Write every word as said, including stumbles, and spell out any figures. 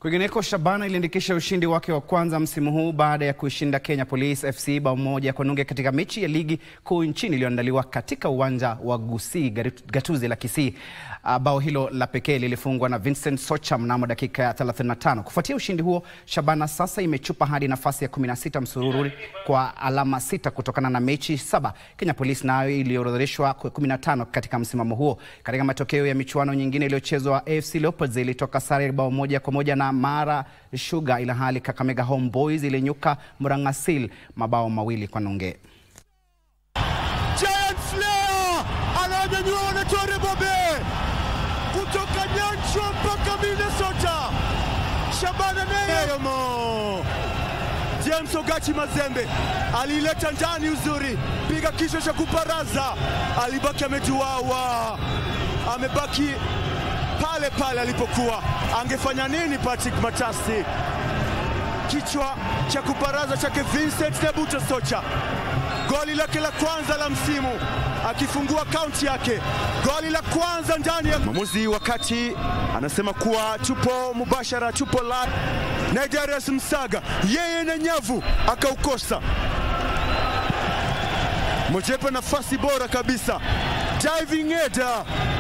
Kwingineko, Shabana iliandikisha ushindi wake wa kwanza msimu huu baada ya kuishinda Kenya Police F C bao moja kwa nunge katika mechi ya ligi kuu nchini iliyoandaliwa katika uwanja wa Gusii Gatuzi la Kisii. Bao hilo la pekee lilifungwa na Vincent Socha mnamo dakika ya thelathini na tano. Kufuatia ushindi huo, Shabana sasa imechupa hadi nafasi ya kumi na sita msururu kwa alama sita kutokana na mechi saba. Kenya Police nayo iliorodheshwa kwa kumi na tano katika msimamo huo. Katika matokeo ya michuano nyingine iliyochezwa, A F C Leopards ilitoka sare bao moja kwa moja na Mara Sugar, ila hali Kakamega Homeboys ilinyuka Murangasil mabao mawili kwa nunge. Giant Slayer ananyanyua na Tore Bobe kutoka Nyancho mpaka Minnesota. Shabana Neyomo James Ogachi Mazembe alileta ndani uzuri, piga kisha cha kuparaza, alibaki amejuawa, amebaki pale pale alipokuwa. Angefanya nini Patrick Matasi? Kichwa cha kuparaza chake Vincent Nebuto Socha, goli lake la kwanza la msimu, akifungua kaunti yake, goli la kwanza ndani ya mwamuzi. Wakati anasema kuwa tupo mubashara, tupo live. Nigeria's Msaga yeye na nyavu akaukosa. Mojepa nafasi bora kabisa, diving header